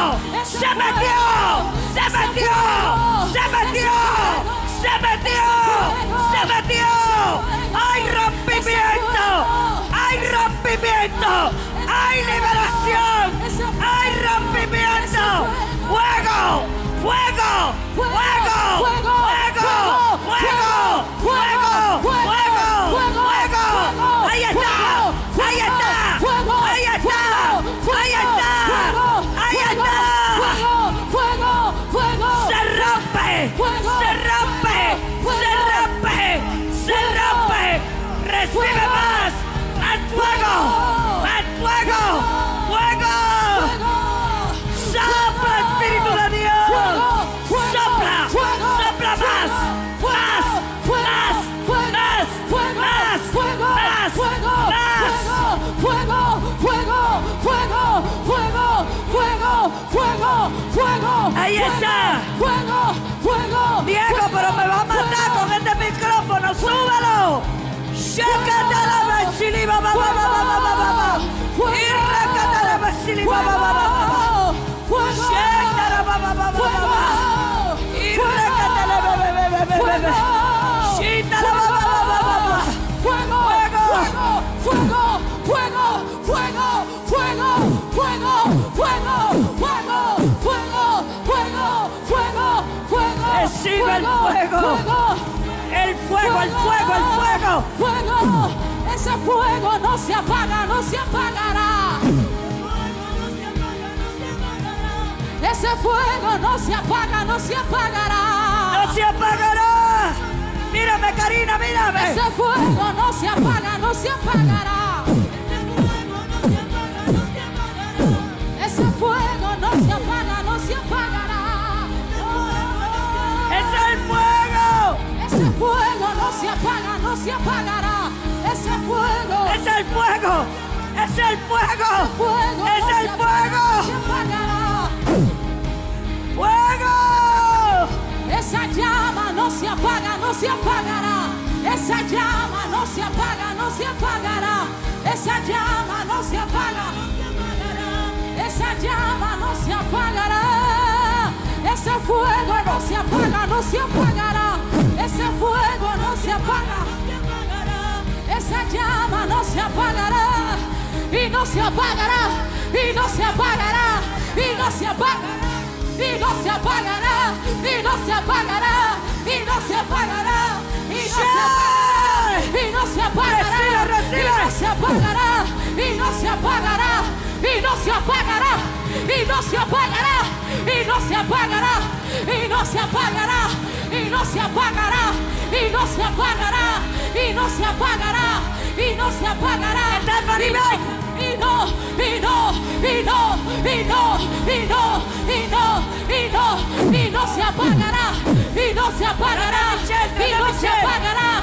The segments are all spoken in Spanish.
Se metió. Se metió. Se metió. Se metió. Se metió. Hay rompimiento. Hay rompimiento. Hay liberación. Hay rompimiento. Fuego. Fuego. Fuego. Fuego. Fuego. Fuego. Fuego. Fuego. Ahí está. Ahí está. Ahí está. Ahí está. Ahí está. Se rompe. Se rompe. Se rompe. Se rompe. Recibe más. Más fuego. Más fuego. Fuego. Sopla, Espíritu de Dios. Sopla. Sopla más. Más. Más. Más. Más. Más. Fuego. Ahí está. Fuego. Diego, pero me va a matar con este micrófono. Súbelo. Shakata la basiliba, ba. Y rakata la basiliba, ba. Shakata la ba. Y rakata la ba. Shita la ba. Fuego. Recibe el fuego. El fuego. Ese fuego no se apaga, no se apagará. Ese fuego no se apaga, no se apagará. No se apagará. Mírame, Karina, mírame. Ese fuego no se apaga, no se apagará. Ese fuego no se apaga, no se apagará. Es el fuego. Ese fuego no se apaga, no se apagará. Ese fuego. Es el fuego. Es el fuego. Es el fuego. Se apagará. Fuego. Esa llama no se apaga, no se apagará. Esa llama no se apaga, no se apagará. Esa llama no se apaga. Esa llama no se apagará. Ese fuego no se apaga, no se apagará. Ese fuego no se apaga. Esa llama no se apagará. Y no se apagará. Y no se apagará. Y no se apagará. Y no se apagará. Y no se apagará. Y no se apagará. Y no se apagará. Y no se apagará. Y no se apagará. Y no se apagará. Y no se apagará. Y no se apagará. Y no se apagará. Y no se apagará. Y no se apagará. Y no se apagará. Y no se apagará. Está el nivel. Y no se apagará. Y no se apagará. Y no se apagará.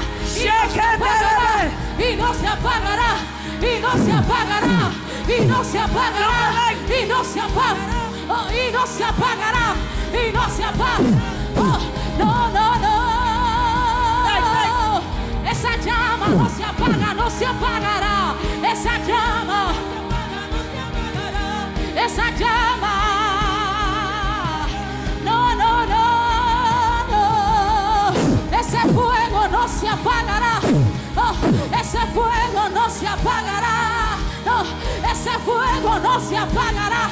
Y no se apagará. Y no se apagará. Y no se apagará. Y no se apagará. Y no se apagará. Y no se apaga. No. Esa llama no se apaga, no se apagará. Esa llama. Esa llama. No. Ese fuego no se apagará. Ese fuego no se apagará. Ese fuego no se apagará.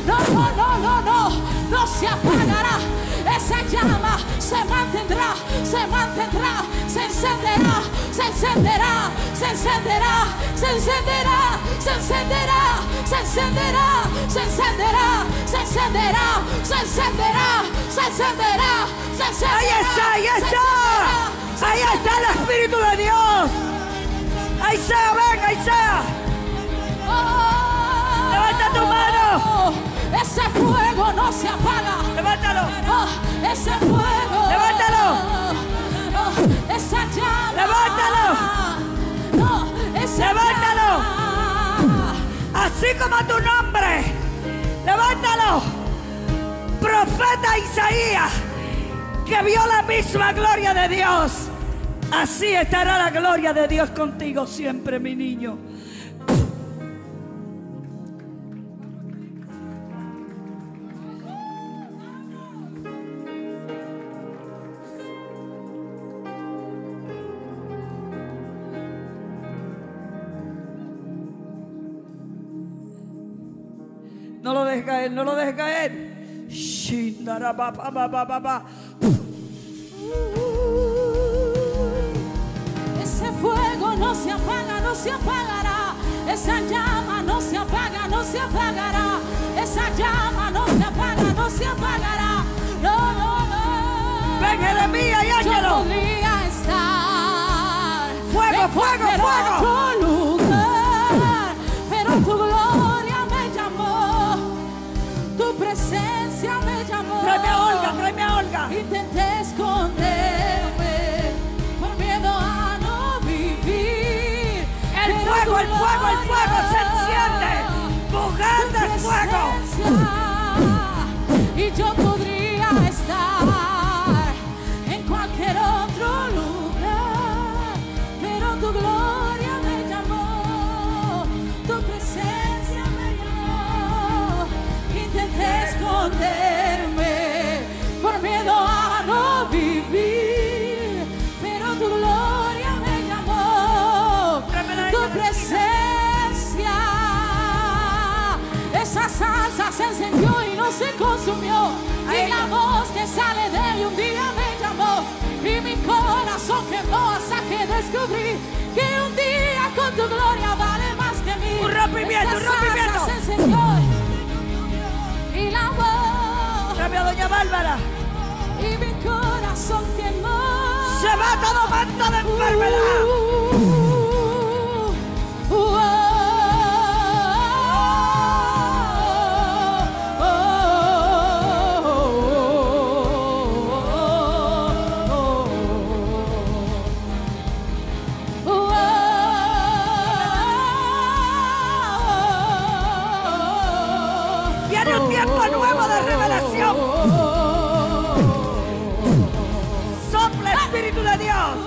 No se apagará. Esa llama se mantendrá, se encenderá, Ahí está el Espíritu de Dios. Ahí sea, venga, ahí sea. Levanta tu mano. Ese fuego no se apaga. Levántalo. Ese fuego. Levántalo. Esa llama. Levántalo. Levántalo. Así como tu nombre. Levántalo. Profeta Isaías, que vio la misma gloria de Dios. Así estará la gloria de Dios contigo siempre, mi niño. No lo dejes caer, no lo dejes caer. Ese fuego no se apaga, no se apagará. Esa llama no se apaga, no se apagará. Esa llama no se apaga, no se apagará. No, no, no. Ven, Jeremías y Ángelo. Yo podría estar fuego, en fuego, fuego. otro lugar, pero tu gloria me llamó, tu presencia me llamó. Tráeme a Olga, tráeme a Olga. Intenté esconderme por miedo a no vivir. El fuego, el fuego, el fuego se enciende. Mujer de fuego. Y yo podría estar en cualquier otro lugar, pero tu gloria me llamó, tu presencia me llamó. Intenté esconderme por miedo a no vivir, pero tu gloria me llamó, tu presencia. Esa salsa se encendió y no se consumió. Y la voz que sale de él un día me llamó. Y mi corazón quemó hasta que descubrí que un día con tu gloria vale más que mí. Un rompimiento, un rompimiento. Se encendió y la voz. Tráeme a doña Bárbara. Y mi corazón quemó. Se va todo manto de enfermedad. Viene un tiempo nuevo de revelación. Sopla Espíritu de Dios.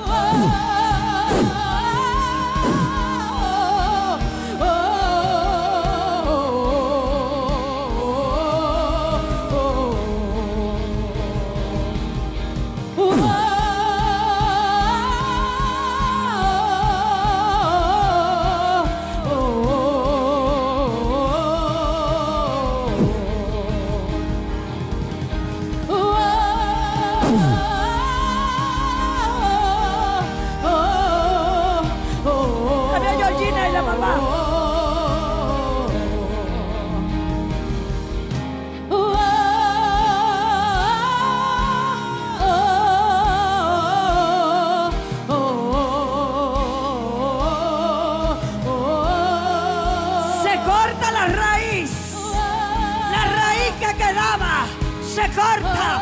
Se corta.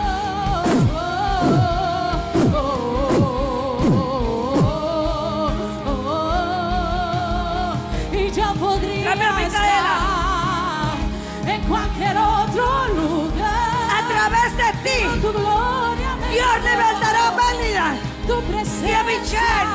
Y yo podría estar en cualquier otro lugar. A través de ti, tu gloria me Dios libertará a Melida tu y presencia. a Michelle.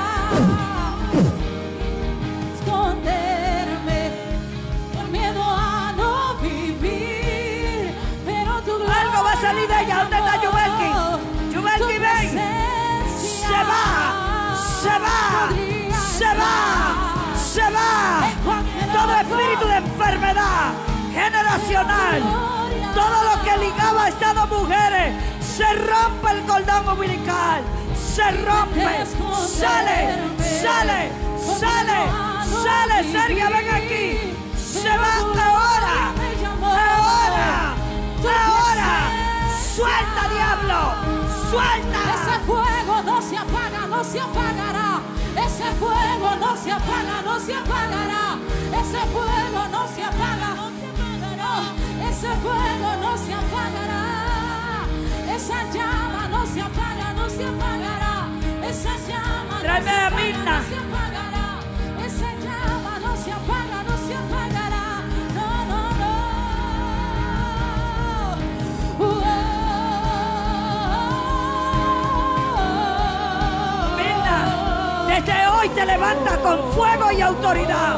Esconderme por miedo a no vivir, pero tu gloria. Algo va a salir de ella. ¿Dónde está Yubelki? Yubelki, ven. Se va, se va, se va, se va. Todo espíritu de enfermedad generacional, todo lo que ligaba a estas dos mujeres, se rompe el cordón umbilical, se rompe, sale, sale, sale, sale. Sergio, ven aquí. Se va ahora, ahora, ahora. Suelta, diablo, suelta. Ese fuego no se apaga, no se apagará. Ese fuego no se apaga, no se apagará. Ese fuego no se apaga, no se apagará. Ese fuego no se apagará. Esa llama no se apaga, no se apagará. Esa llama Tráeme a Mirna. no se apagará. Esa llama no se apaga, no se apagará. No, no, no. Mirna, desde hoy te levantas con fuego y autoridad.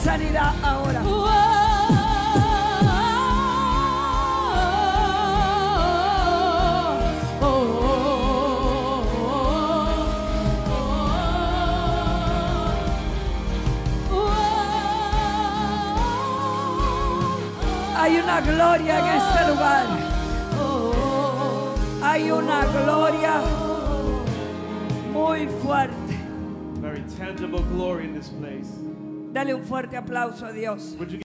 sanidad ahora. Hay una gloria en este lugar. Hay una gloria muy fuerte. Very tangible glory in this place. Dale un fuerte aplauso a Dios. Would you